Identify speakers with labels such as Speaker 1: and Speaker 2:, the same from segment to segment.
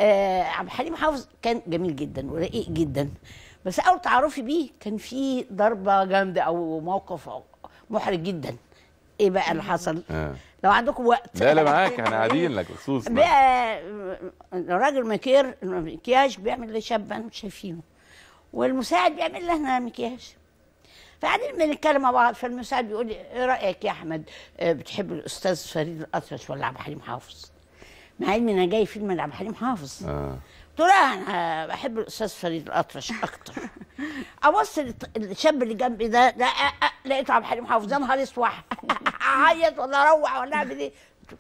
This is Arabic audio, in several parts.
Speaker 1: عبد الحليم حافظ كان جميل جدا ورقيق جدا، بس اول تعرفي بيه كان في ضربه جامده او موقف محرج جدا. ايه بقى اللي حصل؟ لو عندكم وقت.
Speaker 2: لا لا معاك، احنا قاعدين لك خصوص.
Speaker 1: بقى راجل مكياج بيعمل لشاب انا مش شايفينه، والمساعد بيعمل لنا مكياج، فقاعدين بنتكلم مع بعض. فالمساعد بيقول لي ايه رايك يا احمد، بتحب الاستاذ فريد الأطرش ولا عبد الحليم حافظ؟ مع ان انا جاي فيلم لعبد الحليم حافظ. قلت له لا انا بحب الاستاذ فريد الأطرش اكتر. ابص الشاب اللي جنبي ده لا لقيته عبد الحليم حافظ، يا نهار اسود. اعيط ولا اروح ولا اعمل ايه؟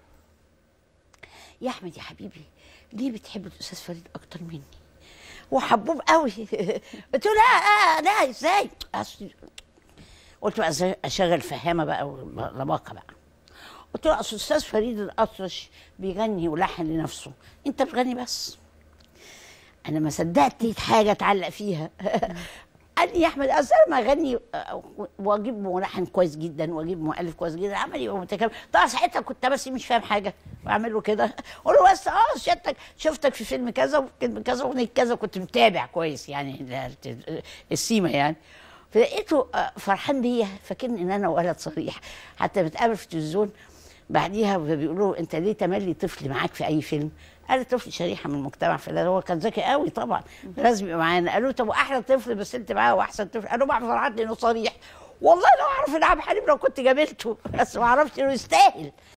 Speaker 1: يا احمد يا حبيبي ليه بتحب الاستاذ فريد اكتر مني؟ وحبوب قوي. قلت له لا لا ازاي؟ قلت بقى اشغل فهامه بقى ولباقه بقى. قلت له اصل الاستاذ فريد الأطرش بيغني ولحن لنفسه، انت بتغني بس. انا ما صدقت حاجه اتعلق فيها. قال لي يا احمد اصل انا ما اغني واجيب ملحن كويس جدا واجيب مؤلف كويس جدا عمل يبقى متكامل. طبعا ساعتها كنت بس مش فاهم حاجه واعمل له كده، اقول له بس شفتك في فيلم كذا وفيلم كذا واغنيه كذا، كنت متابع كويس يعني السيما يعني. فلقيته فرحان بيا، فاكرني ان انا ولد صريح. حتى بتقابل في التلفزيون بعديها بيقولوا انت ليه تملي طفل معاك في اي فيلم؟ قال طفل شريحه من المجتمع، فده هو كان ذكي قوي طبعا لازم يبقى معانا. قالوا طب واحلى طفل بس انت معاه واحسن طفل؟ قالوا بعد فرحان لانه صريح. والله لو اعرف ان عبد الحليم لو كنت جابلته، بس ما اعرفش انه يستاهل.